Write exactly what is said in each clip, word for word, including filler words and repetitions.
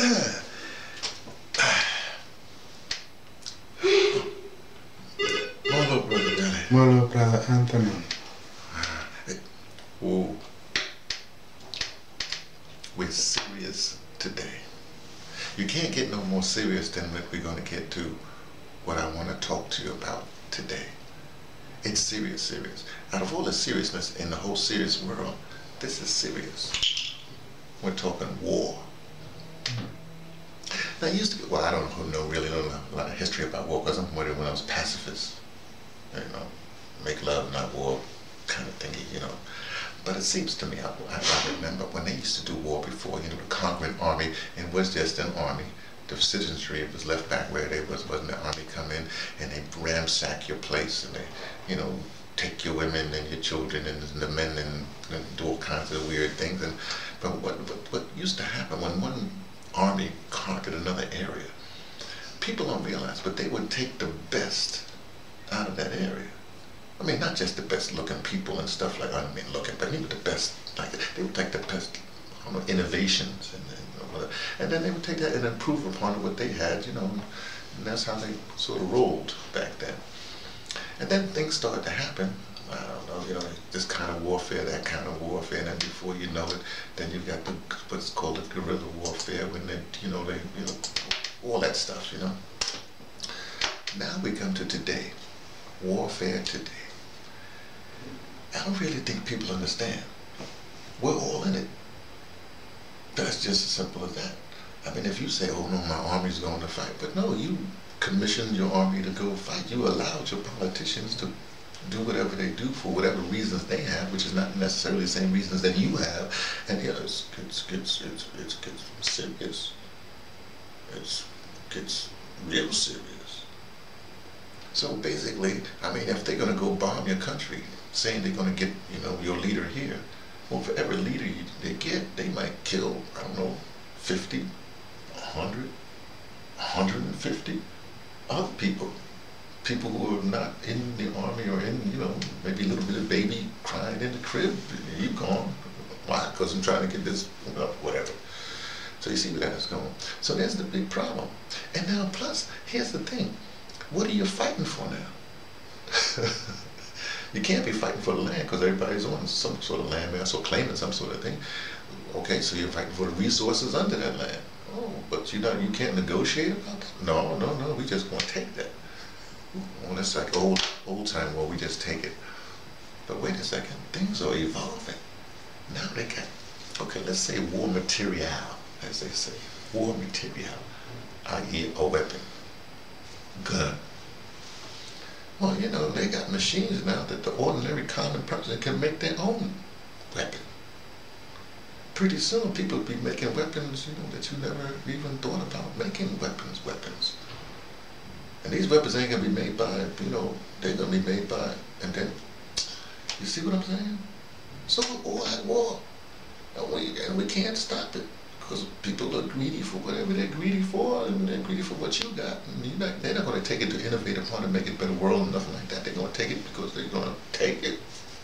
Hello, brother Billy. Hello, brother Anthony. Whoa. We're serious today. You can't get no more serious than what we're going to get to what I want to talk to you about today. It's serious, serious. Out of all the seriousness in the whole serious world, this is serious. We're talking war. Now, I used to be, well, I don't know, really know a lot of history about war because I'm wondering when I was pacifist. You know, make love, not war kind of thingy, you know. But it seems to me, I, I remember when they used to do war before, you know, the conquering army, and it was just an army. The citizenry was left back where they was, wasn't the army come in, and they ransack your place, and they, you know, take your women and your children and the men and, and do all kinds of weird things. And but what, what, what used to happen when one army conquered another area, people don't realize, but they would take the best out of that area. I mean, not just the best looking people and stuff like, I don't mean looking, but even the best, like, they would take the best, I don't know, innovations, and, and, you know, and then they would take that and improve upon what they had, you know, and that's how they sort of rolled back then. And then things started to happen, I don't know, you know, this kind of warfare, that kind of warfare, and then before you know it, then you've got the, what's called the guerrilla warfare, when they, you know, they, you know, all that stuff, you know. Now we come to today, warfare today. I don't really think people understand. We're all in it. That's just as simple as that. I mean, if you say, oh no, my army's going to fight, but no, you commissioned your army to go fight. You allowed your politicians to do whatever they do for whatever reasons they have, which is not necessarily the same reasons that you have. And yeah, it's it's it's it's it's, it's serious. It's gets real serious. So basically, I mean, if they're going to go bomb your country, saying they're going to get, you know, your leader here, well, for every leader you, they get, they might kill, I don't know, fifty, a hundred, a hundred fifty other people. People who are not in the army or in, you know, maybe a little bit of baby crying in the crib, you gone. Why? Because I'm trying to get this, you know, whatever. So you see where that's going. So there's the big problem. And now plus, here's the thing. What are you fighting for now? You can't be fighting for the land because everybody's on some sort of land mass or claiming some sort of thing. Okay, so you're fighting for the resources under that land. Oh, but you know, you can't negotiate about that? No, no, no, we just want to take that. Well, that's like old, old time war, we just take it. But wait a second, things are evolving. Now they got, okay, let's say war material, as they say. War material, that is a weapon, gun. Well, you know, they got machines now that the ordinary common person can make their own weapon. Pretty soon people will be making weapons, you know, that you never even thought about making weapons, weapons. And these weapons ain't gonna be made by, you know, they're gonna be made by, and then, you see what I'm saying? So we're all at war, and we, and we can't stop it. Because people are greedy for whatever they're greedy for, and they're greedy for what you got. And you're not, they're not going to take it to innovate upon and make it a better world and nothing like that. They're going to take it because they're going to take it.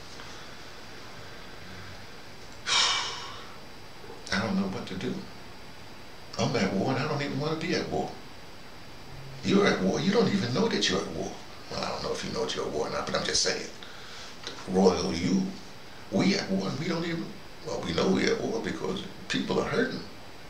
I don't know what to do. I'm at war and I don't even want to be at war. You're at war, you don't even know that you're at war. Well, I don't know if you know that you're at war or not, but I'm just saying. Royal you, we at war and we don't even, well, we know we're at war because people are hurting.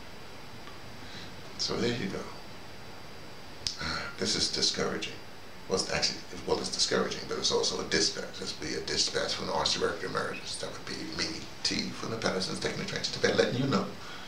So there you go. Uh, this is discouraging. Well, it's actually, well, it's discouraging, but it's also a dispatch. This would be a dispatch from the ArtsDirector emeritus. That would be me, T, from the Patterson's Taking the Train to Tibet, letting you know